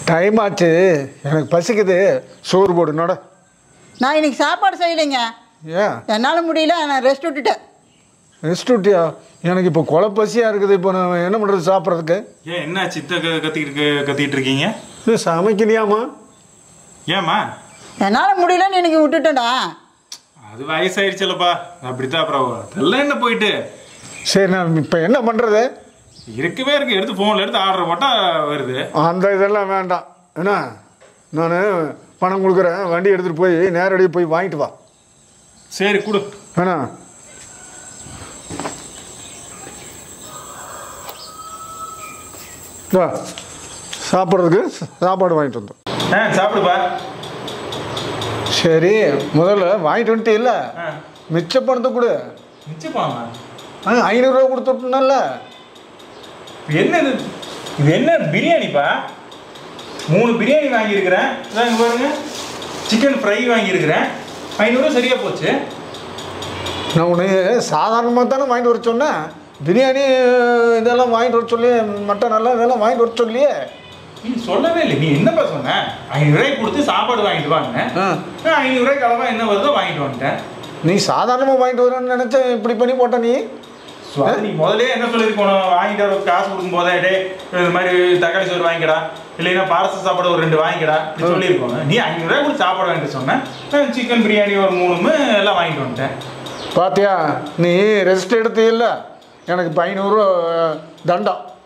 Time ஆச்சு, எனக்கு பசிக்குது, சோறு போடு நட. நான் இன்னைக்கு சாப்பாடு செய்யலைங்க. ஏன்? என்னால் முடியல, நான் ரெஸ்ட் விட்டுட்டேன். ரெஸ்ட் விட்டியா? எனக்கு இப்போ கொலை பசியாக இருக்குது. இப்போ நான் என்ன பண்ணுறது சாப்பிட்றதுக்கு? ஏன் என்ன சித்த கத்திட்டு இருக்கீங்க? இது சமைக்கலையாம்மா? ஏம்மா? என்னால் முடியலன்னு இன்னைக்கு விட்டுட்டேன்டா. அது வயசாயிடுச்சுல்லப்பா, அப்படித்தான். அப்புறம் அதெல்லாம் என்ன போயிட்டு. சரி, நான் இப்போ என்ன பண்ணுறது? இருக்கவே இருக்கு, எடுத்து ஃபோனில் எடுத்து ஆர்டர் போட்டால் வருது. அந்த இதெல்லாம் வேண்டாம். என்ன, நான் பணம் கொடுக்குறேன், வண்டி எடுத்துகிட்டு போய் நேரடியாக போய் வாங்கிட்டு வா. சரி கொடு. வேணா சாப்பிட்றதுக்கு சாப்பாடு வாங்கிட்டு வந்தோம். சாப்பிடுப்பா. சரி, முதல்ல வாங்கிட்டு வந்துட்டு இல்லை, மிச்ச பணத்தை கொடு. மிச்ச பணமா? 500 ரூபா கொடுத்துட்டோம்ல. என்ன இது? இது என்ன பிரியாணிப்பா? 3 பிரியாணி வாங்கியிருக்கிறேன். இங்கே பாருங்க, சிக்கன் ஃப்ரை வாங்கியிருக்கிறேன். 500 சரியாக போச்சு. நான் உனக்கு சாதாரணமாக தானே வாங்கிட்டு வர சொன்னேன். பிரியாணி இதெல்லாம் வாங்கிட்டு வர சொல்லி, மட்டன் எல்லாம் இதெல்லாம் வாங்கிட்டு வர சொல்லியே. நீ சொல்லவே இல்லை. நீ என்னப்பா சொன்ன? 500 ரூபாய்க்கு கொடுத்து சாப்பாடு வாங்கிட்டு வாங்க. 500 ரூபாய்க்கு அளவாக என்ன வருதோ வாங்கிட்டு வந்துட்டேன். நீ சாதாரணமாக வாங்கிட்டு வரேன்னு நினச்சேன், இப்படி பண்ணி போட்ட நீ. நீ முதலே என்ன சொல்லியிருக்கணும்? வாங்கிட்டு வர காசு கொடுக்கும் போதே டே இது மாதிரி தக்காளி சோறு வாங்கிக்கடா, இல்லைன்னா பார்சல் சாப்பாடு ஒரு 2 வாங்கிக்கடா இப்படி சொல்லியிருக்கோம். நீ 500 ரூபாய் கொடுத்து சாப்பாடு வாங்கிட்டு சொன்னேன். சிக்கன் பிரியாணி ஒரு 3 எல்லாம் வாங்கிட்டு வந்துட்டேன். பாத்தியா, நீ ரெஸ்ட் எடுத்து இல்லை, எனக்கு 500 தண்டம்.